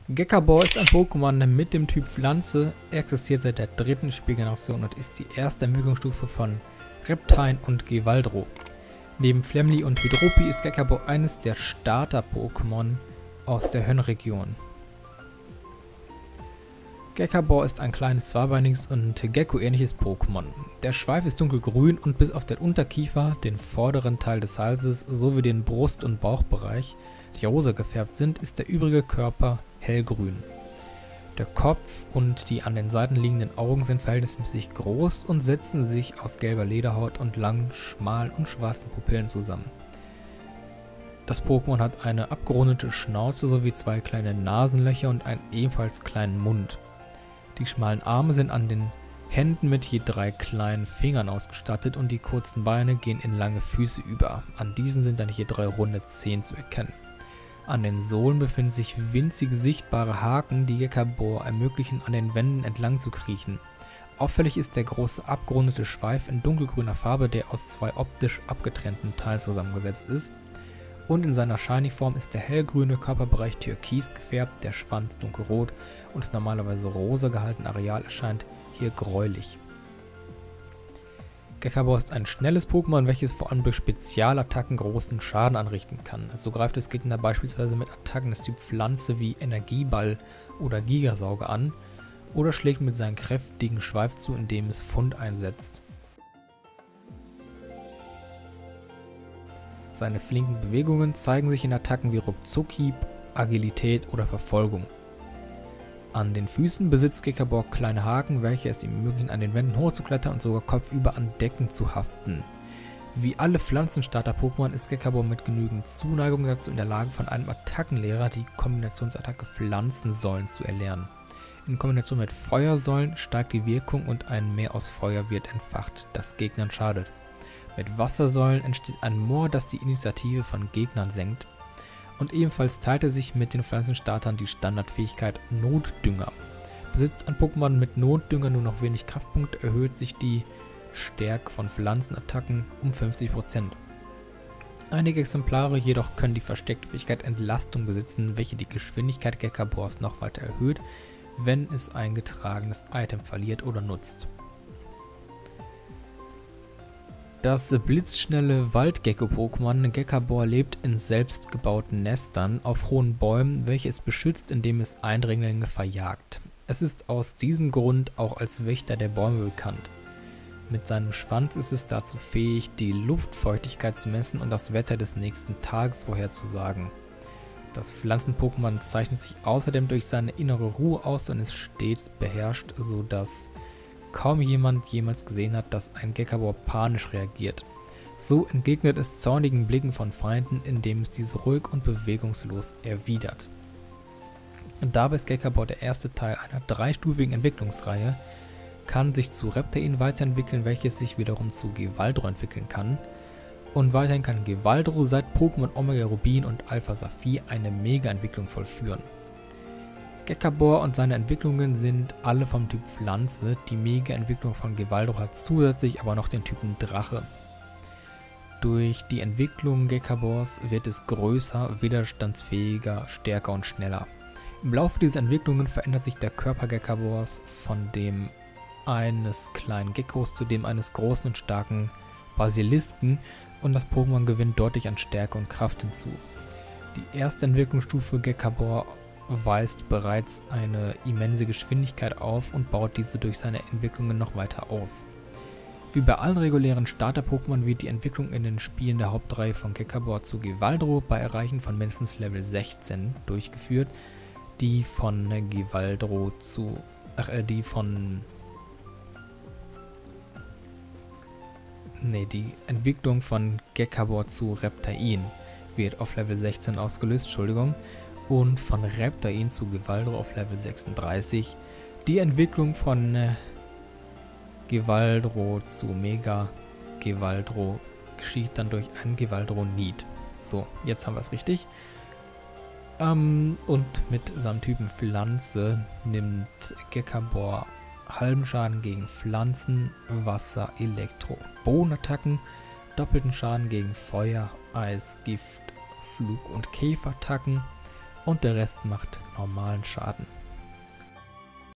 Gekabor ist ein Pokémon mit dem Typ Pflanze. Er existiert seit der dritten Spielgeneration und ist die erste Entwicklungsstufe von Reptile und Gevaldro. Neben Flamly und Hydropi ist Gekabor eines der Starter-Pokémon aus der Höhenregion. Gekabor ist ein kleines zweibeiniges und Gecko-ähnliches Pokémon. Der Schweif ist dunkelgrün und bis auf den Unterkiefer, den vorderen Teil des Halses sowie den Brust- und Bauchbereich, die rosa gefärbt sind, ist der übrige Körper hellgrün. Der Kopf und die an den Seiten liegenden Augen sind verhältnismäßig groß und setzen sich aus gelber Lederhaut und langen, schmalen und schwarzen Pupillen zusammen. Das Pokémon hat eine abgerundete Schnauze sowie zwei kleine Nasenlöcher und einen ebenfalls kleinen Mund. Die schmalen Arme sind an den Händen mit je 3 kleinen Fingern ausgestattet und die kurzen Beine gehen in lange Füße über. An diesen sind dann je 3 runde Zehen zu erkennen. An den Sohlen befinden sich winzige sichtbare Haken, die Gekabor ermöglichen, an den Wänden entlang zu kriechen. Auffällig ist der große abgerundete Schweif in dunkelgrüner Farbe, der aus 2 optisch abgetrennten Teilen zusammengesetzt ist. Und in seiner Shiny-Form ist der hellgrüne Körperbereich türkis gefärbt, der Schwanz dunkelrot und das normalerweise rosa gehaltene Areal erscheint hier gräulich. Gekabor ist ein schnelles Pokémon, welches vor allem durch Spezialattacken großen Schaden anrichten kann. So greift es Gegner beispielsweise mit Attacken des Typ Pflanze wie Energieball oder Gigasauge an oder schlägt mit seinem kräftigen Schweif zu, indem es Pfund einsetzt. Seine flinken Bewegungen zeigen sich in Attacken wie Ruckzuckhieb, Agilität oder Verfolgung. An den Füßen besitzt Gekabor kleine Haken, welche es ihm ermöglichen, an den Wänden hochzuklettern und sogar kopfüber an Decken zu haften. Wie alle Pflanzenstarter-Pokémon ist Gekabor mit genügend Zuneigung dazu in der Lage, von einem Attackenlehrer die Kombinationsattacke Pflanzensäulen zu erlernen. In Kombination mit Feuersäulen steigt die Wirkung und ein Meer aus Feuer wird entfacht, das Gegnern schadet. Mit Wassersäulen entsteht ein Moor, das die Initiative von Gegnern senkt. Und ebenfalls teilt er sich mit den Pflanzenstartern die Standardfähigkeit Notdünger. Besitzt ein Pokémon mit Notdünger nur noch wenig Kraftpunkte, erhöht sich die Stärke von Pflanzenattacken um 50%. Einige Exemplare jedoch können die versteckte Fähigkeit Entlastung besitzen, welche die Geschwindigkeit Gekabors noch weiter erhöht, wenn es ein getragenes Item verliert oder nutzt. Das blitzschnelle Waldgecko-Pokémon Gekabor lebt in selbstgebauten Nestern auf hohen Bäumen, welche es beschützt, indem es Eindringlinge verjagt. Es ist aus diesem Grund auch als Wächter der Bäume bekannt. Mit seinem Schwanz ist es dazu fähig, die Luftfeuchtigkeit zu messen und das Wetter des nächsten Tages vorherzusagen. Das Pflanzen-Pokémon zeichnet sich außerdem durch seine innere Ruhe aus und ist stets beherrscht, sodass kaum jemand jemals gesehen hat, dass ein Gekabor panisch reagiert. So entgegnet es zornigen Blicken von Feinden, indem es diese ruhig und bewegungslos erwidert. Und dabei ist Gekabor der erste Teil einer dreistufigen Entwicklungsreihe, kann sich zu Reptile weiterentwickeln, welches sich wiederum zu Gevaldro entwickeln kann. Und weiterhin kann Gevaldro seit Pokémon Omega Rubin und Alpha Saphir eine Mega-Entwicklung vollführen. Gekabor und seine Entwicklungen sind alle vom Typ Pflanze, die Mega-Entwicklung von Gevaldro hat zusätzlich aber noch den Typen Drache. Durch die Entwicklung Gekabors wird es größer, widerstandsfähiger, stärker und schneller. Im Laufe dieser Entwicklungen verändert sich der Körper Gekabors von dem eines kleinen Geckos zu dem eines großen und starken Basilisken und das Pokémon gewinnt deutlich an Stärke und Kraft hinzu. Die erste Entwicklungsstufe Gekabor weist bereits eine immense Geschwindigkeit auf und baut diese durch seine Entwicklungen noch weiter aus. Wie bei allen regulären Starter-Pokémon wird die Entwicklung in den Spielen der Hauptreihe von Gekabor zu Gevaldro bei Erreichen von mindestens Level 16 durchgeführt, die Entwicklung von Gekabor zu Reptile wird auf Level 16 ausgelöst, und von Reptile zu Gevaldro auf Level 36. Die Entwicklung von Gevaldro zu Mega Gevaldro geschieht dann durch ein Gevaldro Need. So, jetzt haben wir es richtig. Und mit seinem Typen Pflanze nimmt Gekabor halben Schaden gegen Pflanzen, Wasser, Elektro- und Bodenattacken, doppelten Schaden gegen Feuer, Eis, Gift, Flug- und Käferattacken und der Rest macht normalen Schaden.